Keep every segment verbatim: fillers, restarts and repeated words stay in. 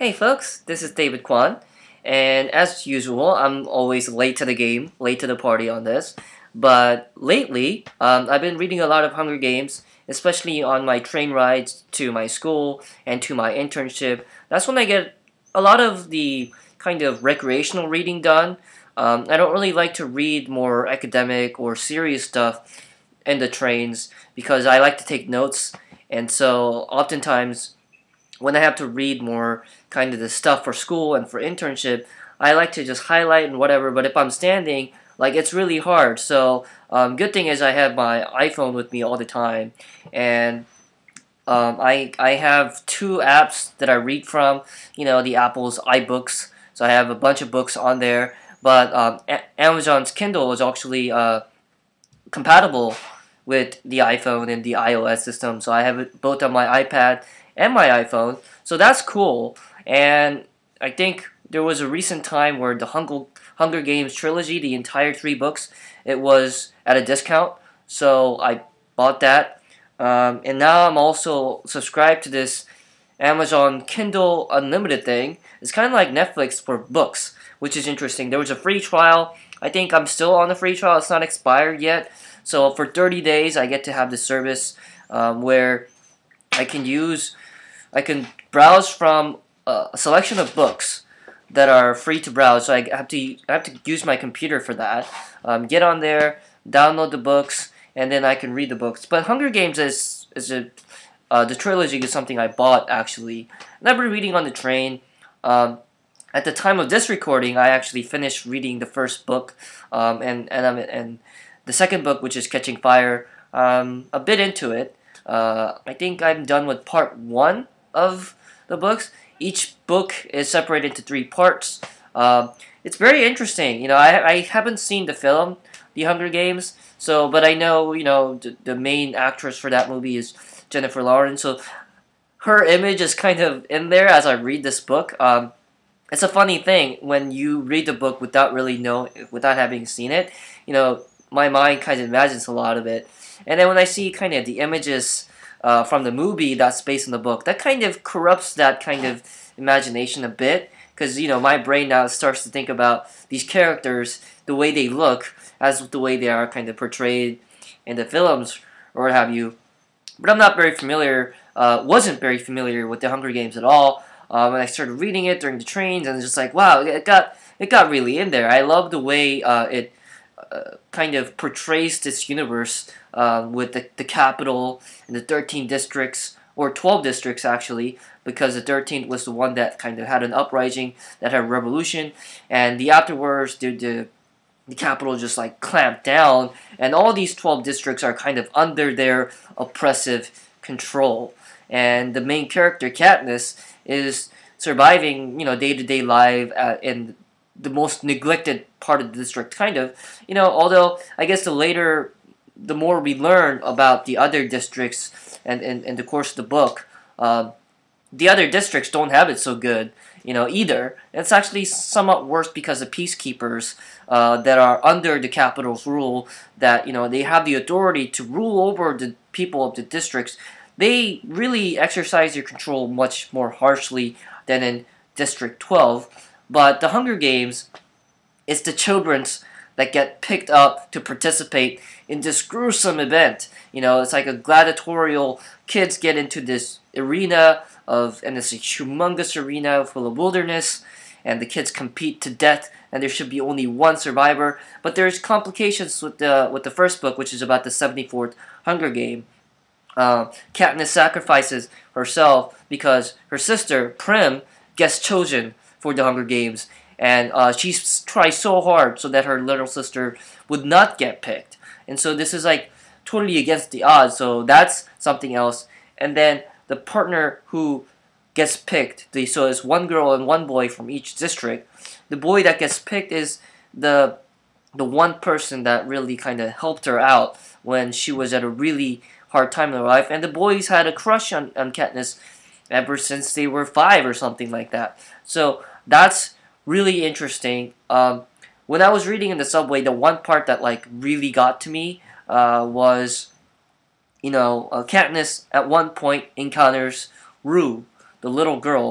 Hey folks, this is David Kwan, and as usual, I'm always late to the game, late to the party on this. But lately, um, I've been reading a lot of Hunger Games, especially on my train rides to my school and to my internship. That's when I get a lot of the kind of recreational reading done. Um, I don't really like to read more academic or serious stuff in the trains because I like to take notes, and so oftentimes when I have to read more kind of the stuff for school and for internship, I like to just highlight and whatever. But if I'm standing, like it's really hard. So um, good thing is I have my iPhone with me all the time, and um, I I have two apps that I read from. You know, the Apple's iBooks. So I have a bunch of books on there. But um, A- Amazon's Kindle is actually uh, compatible with the iPhone and the iOS system. So I have it both on my iPad and my iPhone. So that's cool. And I think there was a recent time where the Hunger, Hunger Games trilogy, the entire three books, it was at a discount. So I bought that. Um, and now I'm also subscribed to this Amazon Kindle Unlimited thing. It's kind of like Netflix for books, which is interesting. There was a free trial. I think I'm still on the free trial. It's not expired yet. So for thirty days, I get to have this service um, where I can use, I can browse from uh, a selection of books that are free to browse. So I have to, I have to use my computer for that. Um, get on there, download the books, and then I can read the books. But Hunger Games is is a uh, the trilogy is something I bought actually, and I've been reading on the train. Um, at the time of this recording, I actually finished reading the first book, um, and and I'm and the second book, which is Catching Fire. Um, a bit into it. Uh, I think I'm done with part one of the books. Each book is separated into three parts. Um, it's very interesting. You know, I I haven't seen the film, The Hunger Games. So, but I know you know the, the main actress for that movie is Jennifer Lawrence. So her image is kind of in there as I read this book. Um, it's a funny thing when you read the book without really know, without having seen it. You know, my mind kind of imagines a lot of it, and then when I see kind of the images uh, from the movie that's based on the book, that kind of corrupts that kind of imagination a bit. Because you know, my brain now starts to think about these characters, the way they look, as the way they are kind of portrayed in the films or what have you. But I'm not very familiar, uh, wasn't very familiar with the Hunger Games at all. Um, and I started reading it during the trains, and it's just like, wow, it got it got really in there. I love the way uh, it uh, kind of portrays this universe um, with the, the capital and the thirteen districts, or twelve districts actually, because the thirteenth was the one that kind of had an uprising, that had a revolution, and the afterwards, the, the the capital just like clamped down, and all these twelve districts are kind of under their oppressive control. And the main character, Katniss, is surviving, you know, day-to-day life uh, in the most neglected part of the district, kind of. You know, although I guess the later, the more we learn about the other districts and in, in the course of the book, uh, the other districts don't have it so good, you know, either. It's actually somewhat worse because the peacekeepers uh, that are under the capital's rule, that, you know, they have the authority to rule over the people of the districts, they really exercise their control much more harshly than in District twelve. But the Hunger Games, it's the children's that get picked up to participate in this gruesome event. You know, it's like a gladiatorial, kids get into this arena of, and it's a humongous arena full of wilderness, and the kids compete to death, and there should be only one survivor. But there's complications with the with the first book, which is about the seventy-fourth Hunger Game. Uh, Katniss sacrifices herself because her sister Prim gets chosen for the Hunger Games, and uh, she tries so hard so that her little sister would not get picked. And so this is like totally against the odds. So that's something else. And then the partner who gets picked, the, so it's one girl and one boy from each district. The boy that gets picked is the the one person that really kind of helped her out when she was at a really hard time in her life. And the boys had a crush on, on Katniss ever since they were five or something like that. So that's really interesting. Um, when I was reading in the subway, the one part that like really got to me uh, was, you know, uh, Katniss at one point encounters Rue, the little girl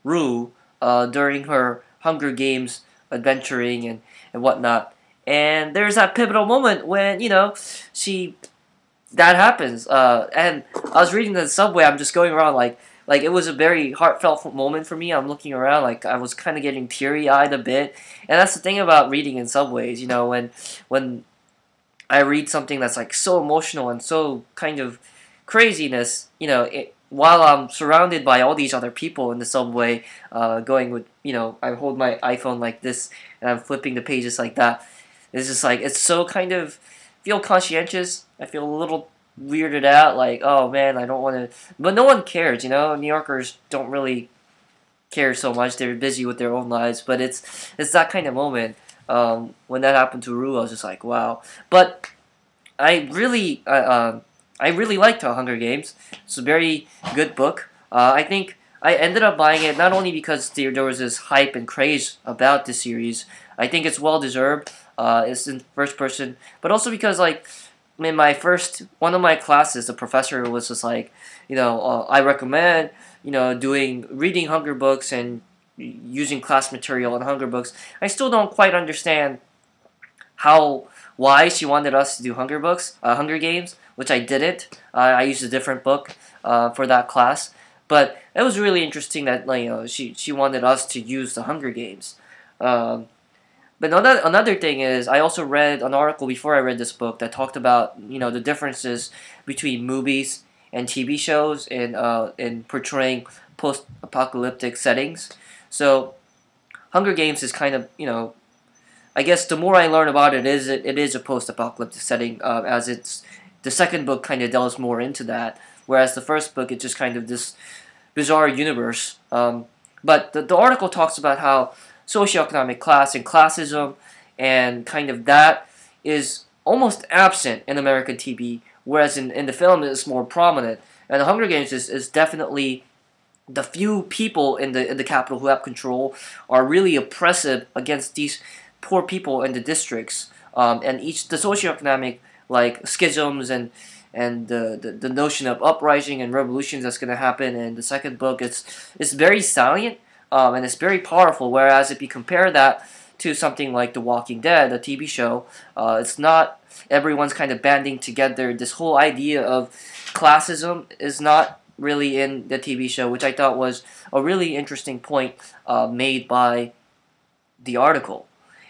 Rue uh, during her Hunger Games adventuring and, and whatnot. And there's that pivotal moment when, you know, she that happens. Uh, and I was reading the subway. I'm just going around like like it was a very heartfelt moment for me. I'm looking around like I was kind of getting teary eyed a bit. And that's the thing about reading in subways. You know, when when I read something that's like so emotional and so kind of craziness. You know, it, while I'm surrounded by all these other people in the subway, uh, going with you know, I hold my iPhone like this and I'm flipping the pages like that. It's just like it's so kind of feel conscientious. I feel a little weirded out, like, oh man, I don't want to. But no one cares, you know. New Yorkers don't really care so much. They're busy with their own lives. But it's it's that kind of moment. Um, when that happened to Rue, I was just like, wow. But I really, uh, uh, I really liked uh, Hunger Games. It's a very good book. Uh, I think I ended up buying it not only because there, there was this hype and craze about the series. I think it's well deserved. Uh, it's in first person, but also because like in my first one of my classes, the professor was just like, you know, uh, I recommend you know doing reading Hunger books and using class material on Hunger books. I still don't quite understand how why she wanted us to do Hunger books, uh, Hunger Games, which I didn't. Uh, I used a different book uh, for that class, but it was really interesting that like, you know she she wanted us to use the Hunger Games. Um, but another another thing is I also read an article before I read this book that talked about you know the differences between movies and T V shows in uh, in portraying post-apocalyptic settings. So Hunger Games is kind of you know I guess the more I learn about it, is it, it is a post-apocalyptic setting, uh, as it's the second book kind of delves more into that, whereas the first book it's just kind of this bizarre universe. Um, but the, the article talks about how socioeconomic class and classism and kind of that is almost absent in American T V, whereas in, in the film it's more prominent. And the Hunger Games is, is definitely the few people in the in the capital who have control are really oppressive against these poor people in the districts, um, and each the socioeconomic like schisms and and the, the the notion of uprising and revolutions that's going to happen in the second book. It's it's very salient, um, and it's very powerful. Whereas if you compare that to something like The Walking Dead, a T V show, uh, it's not everyone's kind of banding together. This whole idea of classism is not really in the T V show, which I thought was a really interesting point uh, made by the article.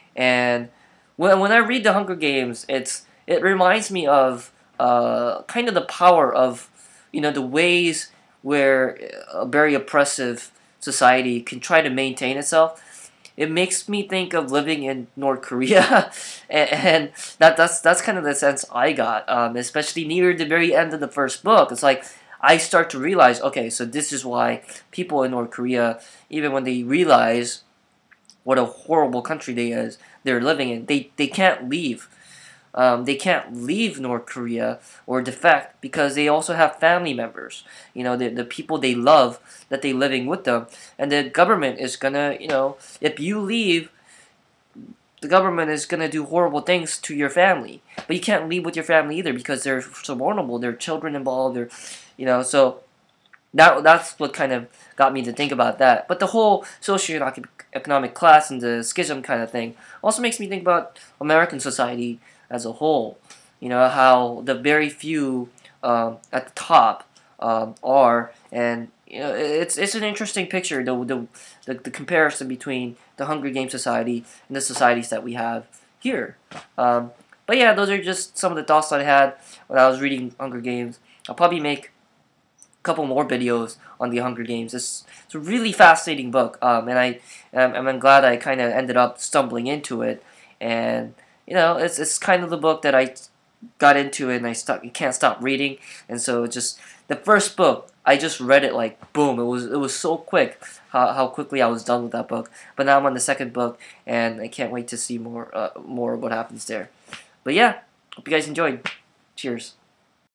And when when I read The Hunger Games, it's it reminds me of uh, kind of the power of you know the ways where a very oppressive society can try to maintain itself. It makes me think of living in North Korea, and, and that that's that's kind of the sense I got, um, especially near the very end of the first book. It's like I start to realize, okay, so this is why people in North Korea, even when they realize what a horrible country they is they're living in, they they can't leave. Um, they can't leave North Korea or defect because they also have family members. You know, the the people they love that they living with them, and the government is gonna, you know, if you leave, the government is gonna do horrible things to your family. But you can't leave with your family either because they're so vulnerable. There are children involved. They're, you know, so that that's what kind of got me to think about that. But the whole socioeconomic class and the schism kind of thing also makes me think about American society as a whole. You know, how the very few um, at the top um, are, and you know, it's it's an interesting picture. The, the the the comparison between the Hunger Games society and the societies that we have here. Um, but yeah, those are just some of the thoughts that I had when I was reading Hunger Games. I'll probably make couple more videos on the Hunger Games. It's, it's a really fascinating book, um, and I um, I'm glad I kind of ended up stumbling into it. And you know, it's it's kind of the book that I got into and I stuck. You can't stop reading, and so just the first book I just read it like boom. It was it was so quick how how quickly I was done with that book. But now I'm on the second book, and I can't wait to see more uh, more of what happens there. But yeah, hope you guys enjoyed. Cheers.